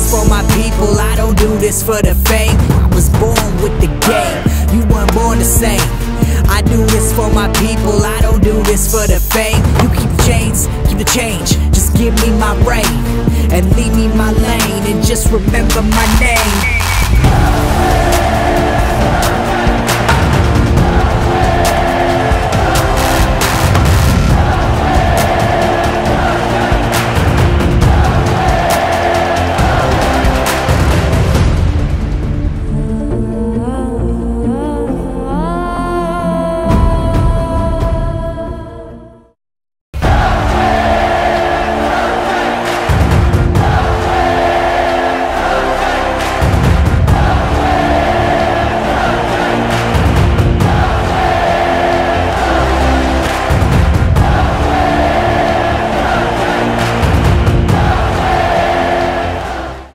this for my people, I don't do this for the fame. I was born with the game, you weren't born the same. I do this for my people, I don't do this for the fame. You keep the chains, keep the change, just give me my reign and leave me my lane, and just remember my name.